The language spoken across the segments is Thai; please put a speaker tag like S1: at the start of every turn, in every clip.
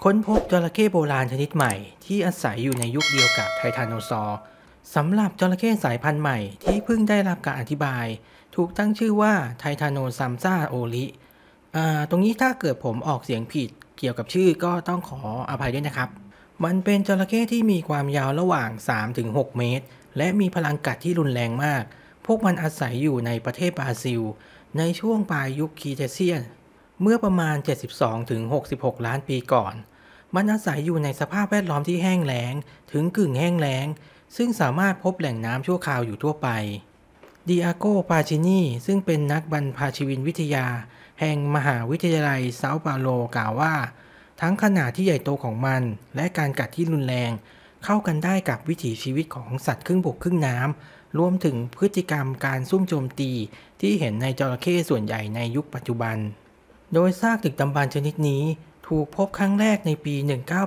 S1: ค้นพบจระเข้โบราณชนิดใหม่ที่อาศัยอยู่ในยุคเดียวกับไททานโนซอร์สำหรับจระเข้สายพันธุ์ใหม่ที่เพิ่งได้รับการอธิบายถูกตั้งชื่อว่าไททานโนซัมซาโอริตรงนี้ถ้าเกิดผมออกเสียงผิดเกี่ยวกับชื่อก็ต้องขออภัยด้วยนะครับมันเป็นจระเข้ที่มีความยาวระหว่าง 3-6 เมตรและมีพลังกัดที่รุนแรงมากพวกมันอาศัยอยู่ในประเทศบราซิลในช่วงปลายยุคครีเทเชียนเมื่อประมาณ 72-66 ล้านปีก่อนมันอาศัยอยู่ในสภาพแวดล้อมที่แห้งแล้งถึงกึ่งแห้งแล้งซึ่งสามารถพบแหล่งน้ำชั่วคราวอยู่ทั่วไปดิอาโก ปาชินีซึ่งเป็นนักบรรพชีวินวิทยาแห่งมหาวิทยาลัยเซาเปาโลกล่าวว่าทั้งขนาดที่ใหญ่โตของมันและการกัดที่รุนแรงเข้ากันได้กับวิถีชีวิตของสัตว์ครึ่งบกครึ่งน้ำรวมถึงพฤติกรรมการซุ่มโจมตีที่เห็นในจระเข้ส่วนใหญ่ในยุคปัจจุบันโดยซากดึกดำบรรพ์ชนิดนี้ถูกพบครั้งแรกในปี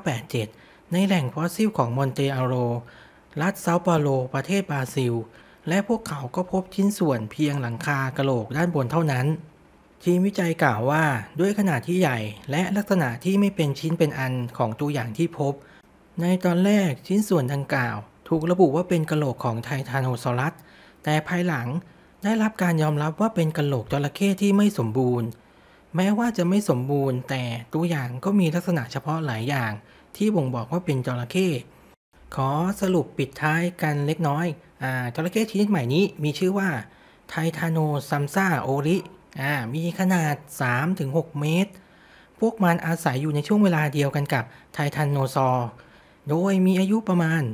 S1: 1987 ในแหล่งฟอสซิลของมอนเตอาโรรัฐเซาเปาโลประเทศบราซิลและพวกเขาก็พบชิ้นส่วนเพียงหลังคากะโหลกด้านบนเท่านั้นทีมวิจัยกล่าวว่าด้วยขนาดที่ใหญ่และลักษณะที่ไม่เป็นชิ้นเป็นอันของตัวอย่างที่พบในตอนแรกชิ้นส่วนดังกล่าวถูกระบุว่าเป็นกะโหลกของไททานโนซอรัสแต่ภายหลังได้รับการยอมรับว่าเป็นกะโหลกจระเข้ที่ไม่สมบูรณ์แม้ว่าจะไม่สมบูรณ์แต่ตัวอย่างก็มีลักษณะเฉพาะหลายอย่างที่บ่งบอกว่าเป็นจระเข้ขอสรุปปิดท้ายกันเล็กน้อยจระเข้ชนิดใหม่นี้มีชื่อว่าไททานโนซัมซาโอริมีขนาด 3-6 เมตรพวกมันอาศัยอยู่ในช่วงเวลาเดียวกันกับไททานโนซอร์โดยมีอายุประมาณ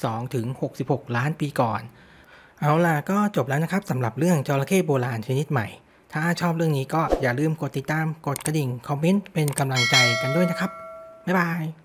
S1: 72-66 ล้านปีก่อนเอาล่ะก็จบแล้วนะครับสำหรับเรื่องจระเข้โบราณชนิดใหม่ถ้าชอบเรื่องนี้ก็อย่าลืมกดติดตามกดกระดิ่งคอมเมนต์เป็นกำลังใจกันด้วยนะครับบ๊ายบาย